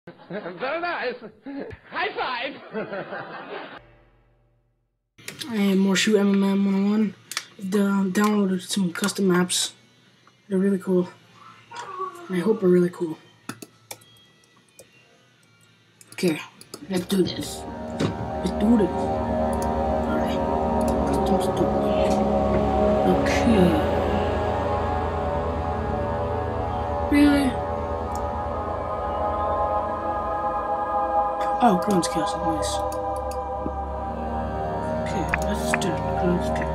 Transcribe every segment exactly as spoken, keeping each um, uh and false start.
Very nice. High five. And more Shoot M M M one oh one. The downloaded some custom maps. They're really cool. And I hope they're really cool. Okay, let's do this. Let's do this. Alright. Custom story. Okay. Really? Oh, Clones Castle, nice. Okay, let's do Clones Castle.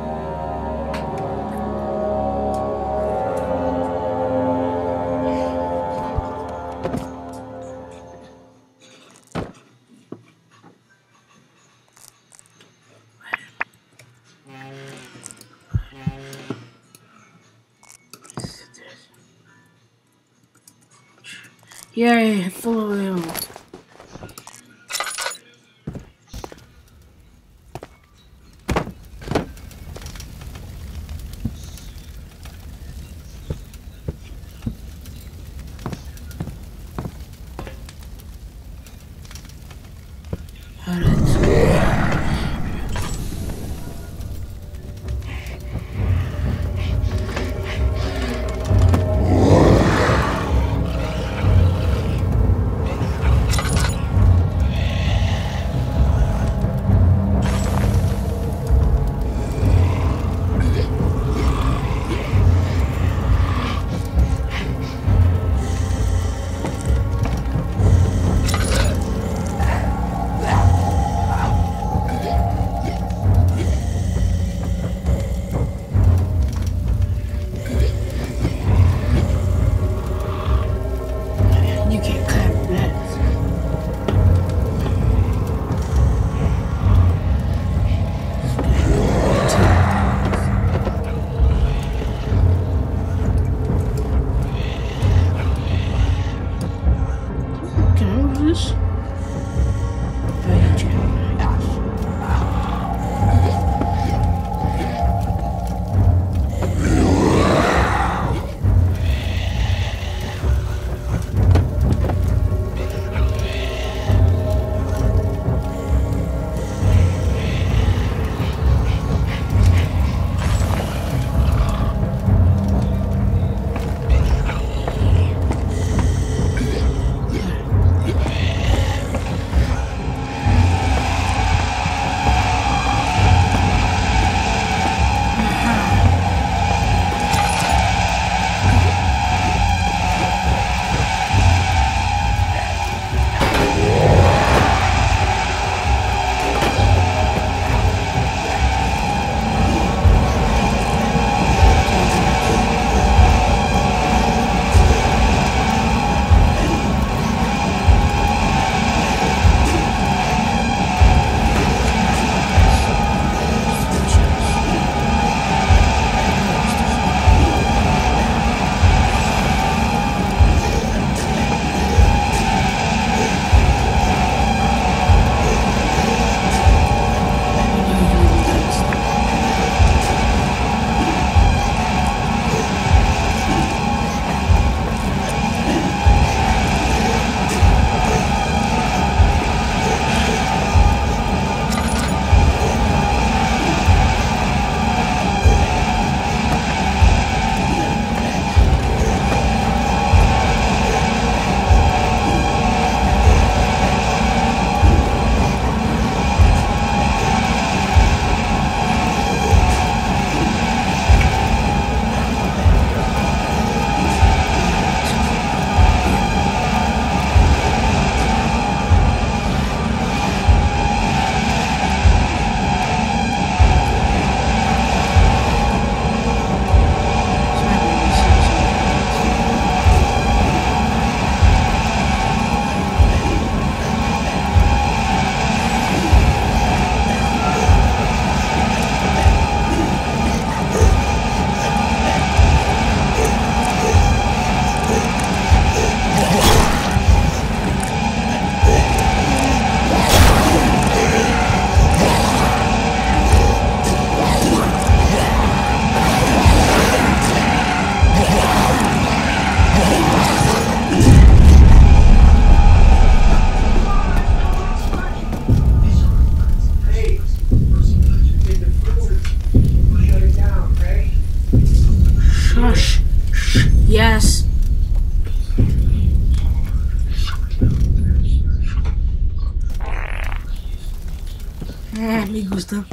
Yay, full of oil. Eh, me gusta.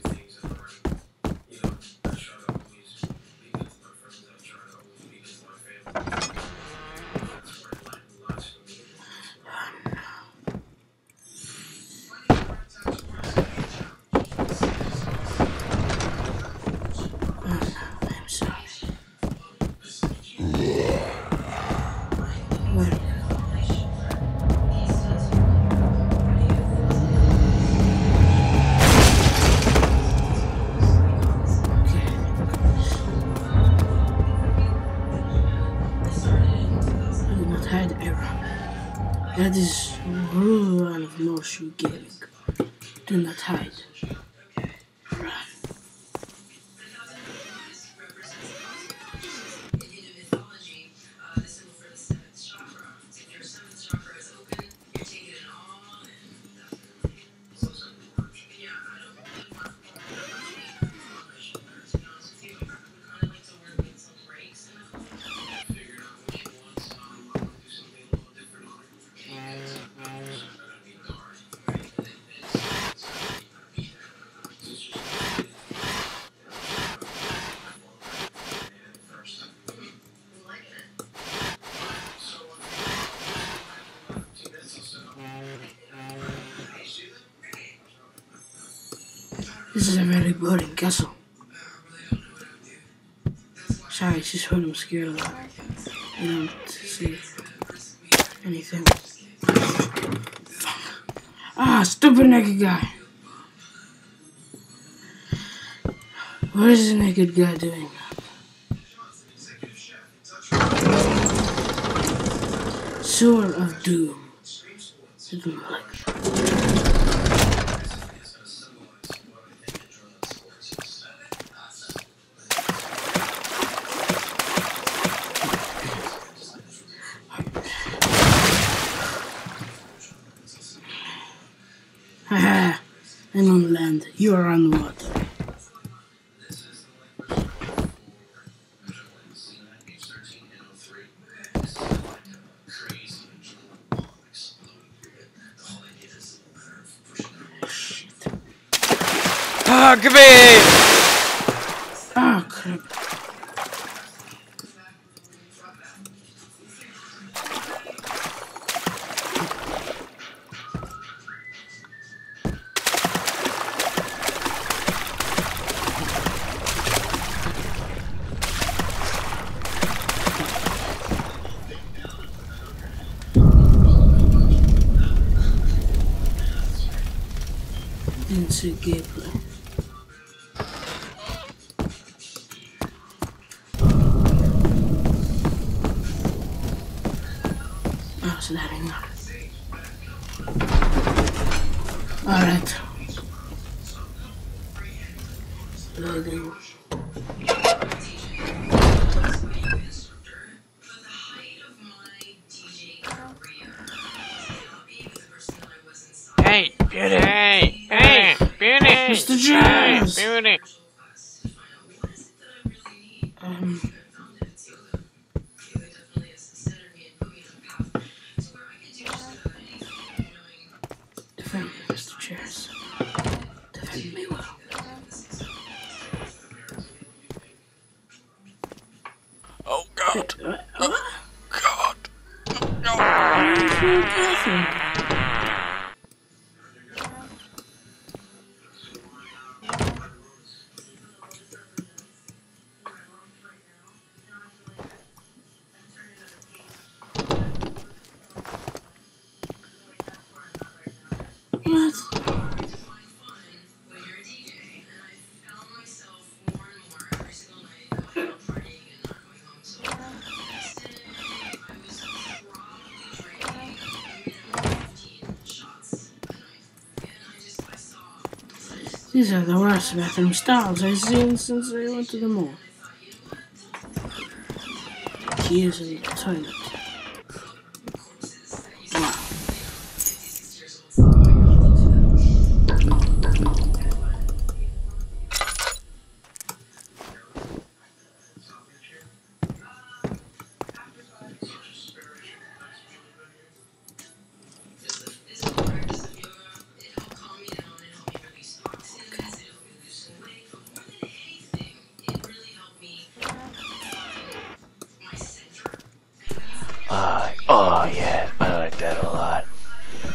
That is rule one of no shoe gaming. Do not hide. Run. This is a very boring castle. Sorry, it's just when I'm scared of that. I don't see anything. Ah, stupid naked guy. What is the naked guy doing? Sword of Doom. I don't like it. Haha, I'm on land, you are on the water. Ah, come here! Ah, crap. Didn't see gameplay. Oh, so that ain't not. Alright. Loading. Hey, Beauty! Hey, hey, Beauty! Mister Jazz! Hey, Beauty! Um. Defend me, Mister Jazz. Defend me well. Oh, God! Uh, uh, God! No! careful. What? These are the worst bathroom stalls I've seen since I went to the mall. Keys in the toilet. Wow.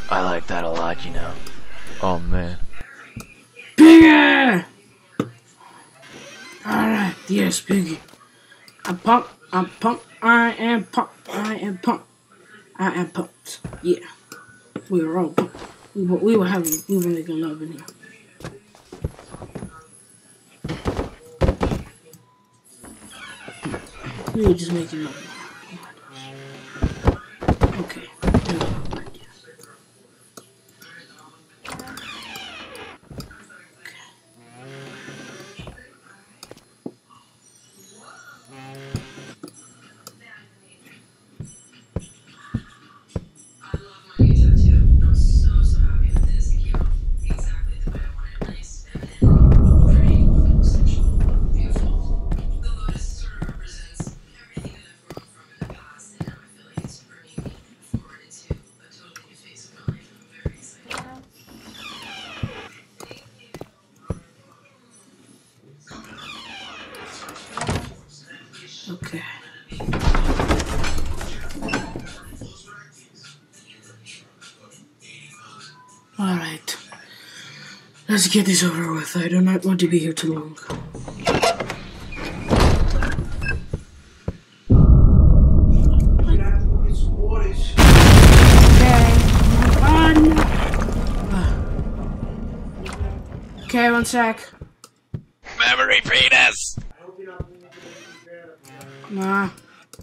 I like that a lot, you know. Oh man. Piggy! Alright, yes, Piggy. I'm pumped, I'm pumped, I am pumped, I am pumped. I am pumped. Yeah. We were all pumped. We were, we were having, we were making love in here. We were just making love. Okay. Okay. Alright. Let's get this over with. I do not want to be here too long. Okay, one sec. Memory penis! Nah.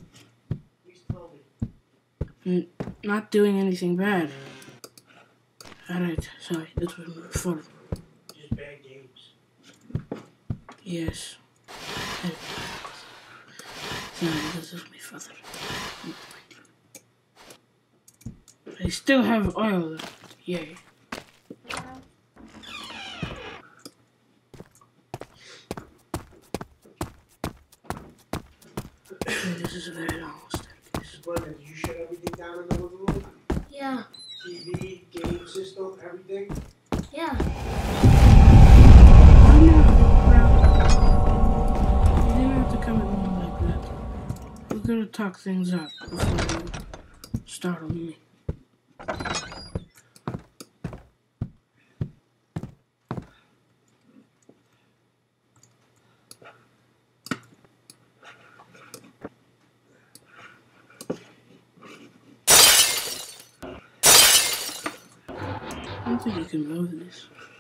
N not doing anything bad. Alright, sorry, that was fun. Just bad games. Yes. Sorry, this is my father. I still have oil left. Yay. This is a very long staircase. Brother, did you shut everything down in the living room? Yeah, T V, game system, everything? yeah. You didn't have to come at me like that. We're gonna talk things out before you start on me. I don't think you can move this.